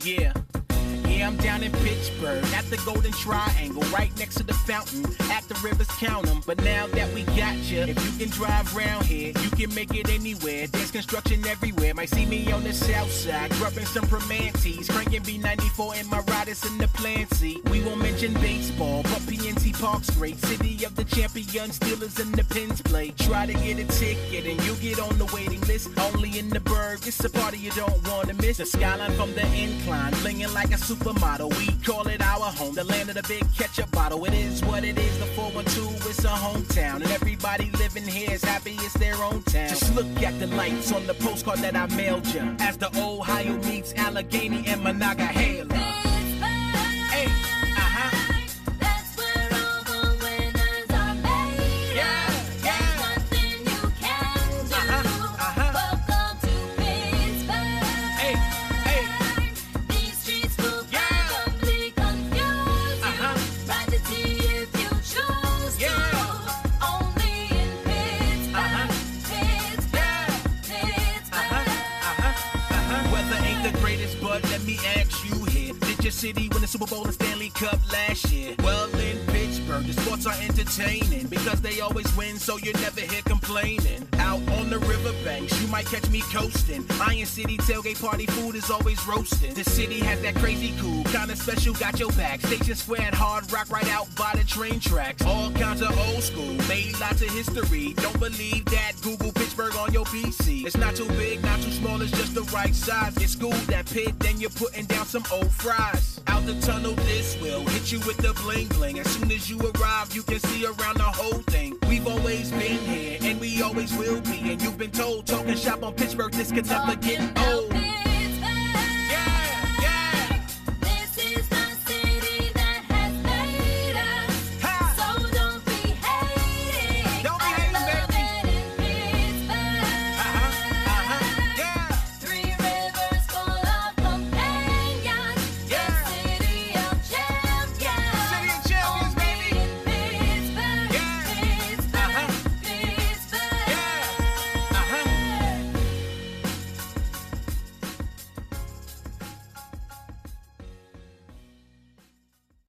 Yeah. Yeah, I'm down in Pittsburgh, at the Golden Triangle, right next to the fountain, at the rivers, count 'em. But now that we got you, if you can drive round here, you can make it anywhere. There's construction everywhere, might see me on the south side, grubbing some Primantes, cranking B94 in my riders in the Plancy. We won't mention baseball, but PNC Park's great. City of the champions, Steelers and the Pins play. Try to get a ticket and you get on the waiting list. Only in the Burgh, it's a party you don't wanna miss. The skyline from the incline, blinging like a supermodel. We call it our home, the land of the big ketchup bottle. It is what it is, the 412, it's a hometown. And everybody living here is happy it's their own town. Just look at the lights on the postcard that I mailed you, as the Ohio meets Allegheny and Monongahela. Hey, that's where all the winners are made. Yeah, There's nothing you can do. Welcome to Pittsburgh. Hey, These streets will probably confuse you. Ride the T if you choose to. Only in Pittsburgh. Weather ain't the greatest, but let me ask you here. Did your city win the Super Bowl and Stanley Cup last year? Well, in Pittsburgh, the sports are entertaining because they always win, so you never hear complaining. Out on the riverbanks, you might catch me coasting. Iron City tailgate party food is always roasting. The city has that crazy cool, kinda special, got your back. Station Square and Hard Rock right out by the train tracks. All kinds of old school, made lots of history. Don't believe that, Google Pittsburgh on your PC. It's not too big, not too small, it's just the right size. It's school that pit, then you're putting down some old fries. Out the tunnel, this will hit you with the bling bling. As soon as you arrive, you can see around the whole thing. We've always been here, and we always will be. And you've been told, talking shop on Pittsburgh, this could never get old.